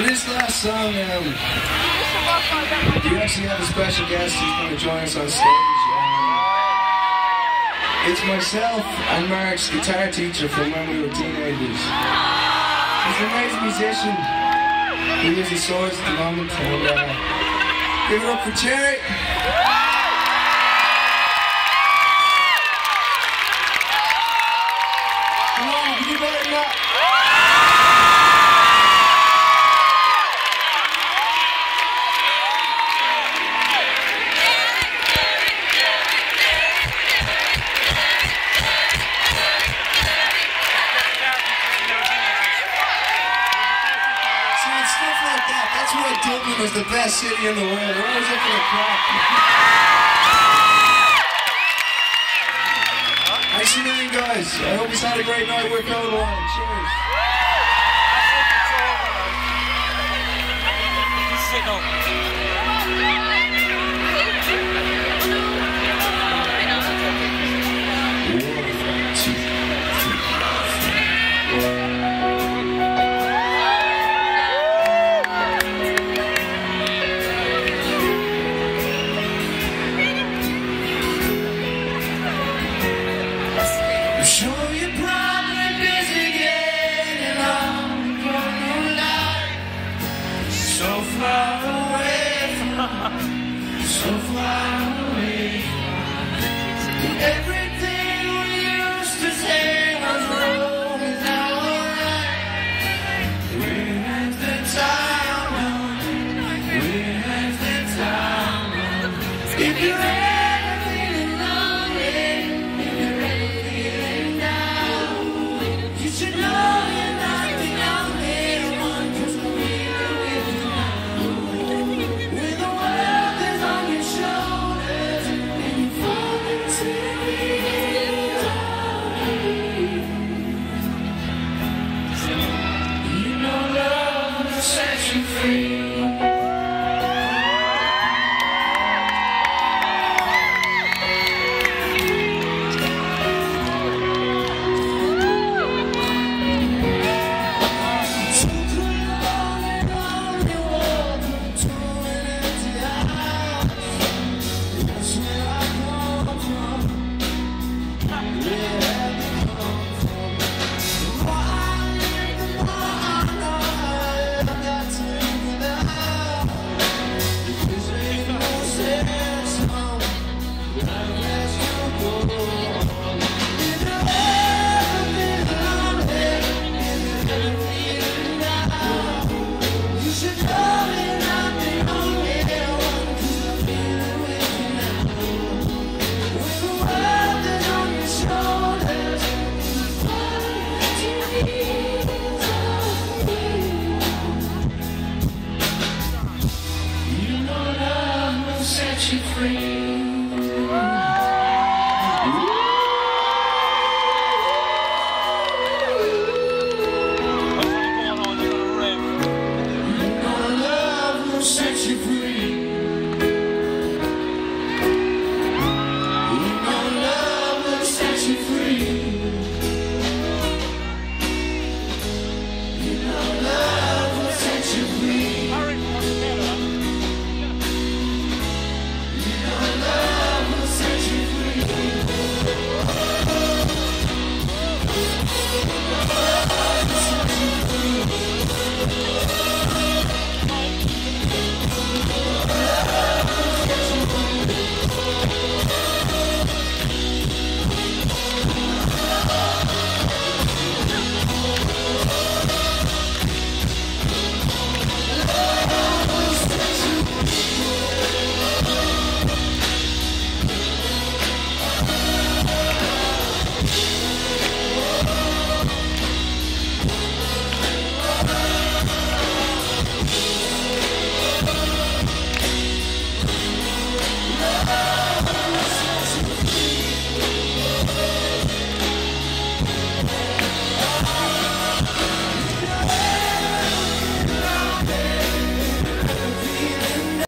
this last song, we actually have a special guest who's going to join us on stage. It's myself and Mark's guitar teacher from when we were teenagers. He's an amazing musician. He lives in Swords at the moment. And, give it up for Jerry. Come on, you better than that. Stuff like that. That's why Dublin is the best city in the world. We're always up for the crap. Thanks a million, guys. I hope you've had a great night. We're going along. Cheers.